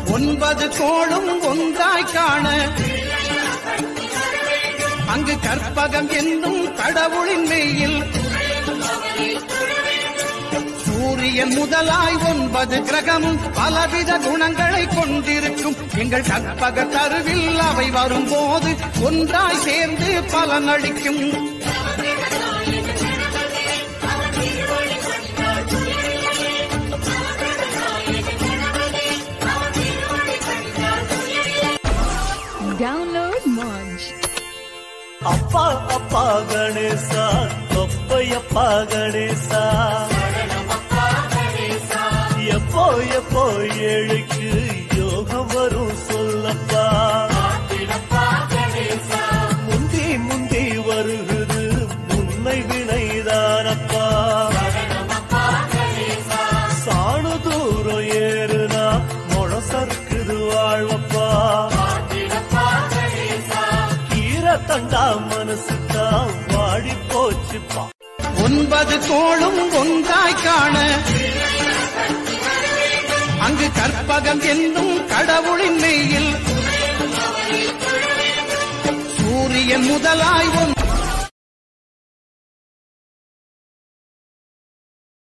ஒன்பது கோளும் ஒன்றாய் காண அங்கு கற்பகம் என்னும் கடவுளின் மெய்யில் சூரியன் முதலாய் 9 கிரகமும் பலவித குணங்களை கொண்டிருக்கும் எங்கள் கற்பக தருவில் அவை வரும்போது ஒன்றாய் சேர்ந்து பலனளிக்கும். Download Monj. அப்பா அப்பா கணேசா அப்பையப்பா கணேசா எப்போ எப்போ ஏழைக்கு யோகம் வரும் சொல்லப்பா. முந்தி முந்தி வருகிறது முன்னை வினைதானப்பா. சாணு தூரம் ஏறுனா முழசறுக்குது வாழ்வப்பா. கீரை தண்டா மனசுக்கா வாடி போச்சுப்பா. 9 கோளும் ஒன்றாய் காண அங்கு கற்பகம் என்னும் கடவுளின் மெய்யில் சூரியன் முதலாய்